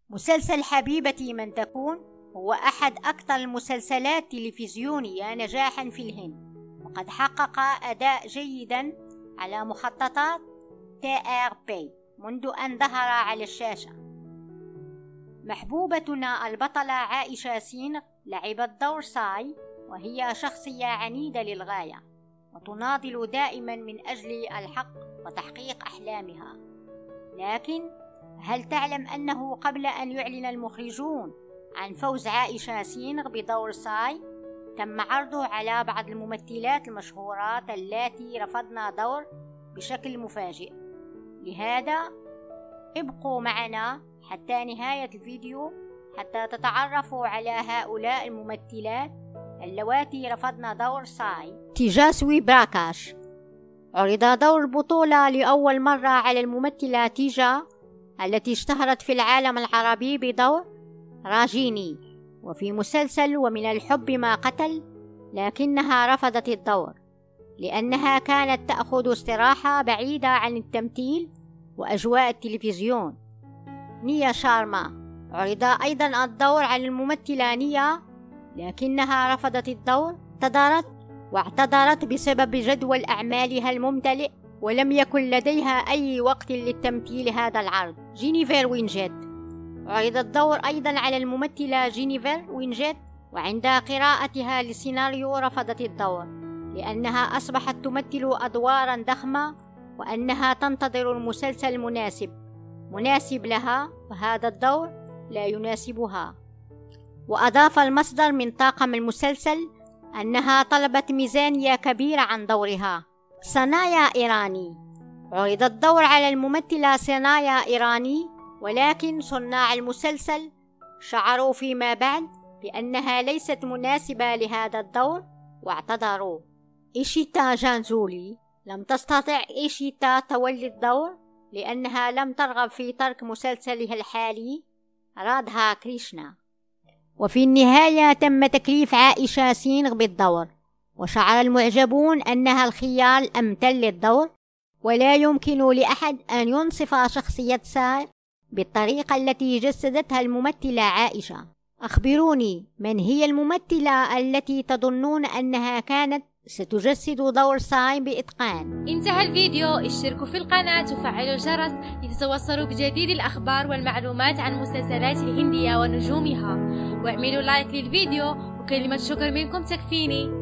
مسلسل حبيبتي من تكون هو أحد أكثر المسلسلات التلفزيونية نجاحا في الهند، وقد حقق أداء جيدا على مخططات TRP منذ أن ظهر على الشاشة. محبوبتنا البطلة عائشة سينغ لعبت دور ساي، وهي شخصية عنيدة للغاية وتناضل دائما من أجل الحق وتحقيق أحلامها. لكن هل تعلم أنه قبل أن يعلن المخرجون عن فوز عائشة سينغ بدور ساي، تم عرضه على بعض الممثلات المشهورات اللاتي رفضن دور بشكل مفاجئ؟ لهذا ابقوا معنا حتى نهاية الفيديو حتى تتعرفوا على هؤلاء الممثلات اللواتي رفضن دور ساي. تيجاسوي براكاش. عرض دور البطولة لأول مرة على الممثلة تيجا التي اشتهرت في العالم العربي بدور راجيني وفي مسلسل ومن الحب ما قتل، لكنها رفضت الدور لأنها كانت تأخذ استراحة بعيدة عن التمثيل وأجواء التلفزيون. نيا شارما. عرض أيضا الدور على الممثلة نيا، لكنها رفضت الدور، واعتذرت بسبب جدول أعمالها الممتلئ ولم يكن لديها أي وقت للتمثيل هذا العرض. جينيفر وينجيت. عرض الدور أيضا على الممثلة جينيفر وينجيت، وعند قراءتها للسيناريو رفضت الدور لأنها أصبحت تمثل أدوارا ضخمة وأنها تنتظر المسلسل مناسب لها، وهذا الدور لا يناسبها. وأضاف المصدر من طاقم المسلسل أنها طلبت ميزانية كبيرة عن دورها. سنايا إيراني. عرض الدور على الممثلة سنايا إيراني، ولكن صناع المسلسل شعروا فيما بعد بأنها ليست مناسبة لهذا الدور واعتذروا. إيشيتا جانزولي. لم تستطع إيشيتا تولي الدور لأنها لم ترغب في ترك مسلسلها الحالي رادها كريشنا. وفي النهاية تم تكليف عائشة سينغ بالدور، وشعر المعجبون أنها الخيار الأمثل للدور، ولا يمكن لأحد أن ينصف شخصية ساي بالطريقة التي جسدتها الممثلة عائشة. أخبروني، من هي الممثلة التي تظنون أنها كانت ستجسد دور ساي بإتقان؟ انتهى الفيديو، اشتركوا في القناة وفعلوا الجرس لتتوصلوا بجديد الأخبار والمعلومات عن المسلسلات الهندية ونجومها، واعملوا لايك للفيديو، وكلمة شكر منكم تكفيني.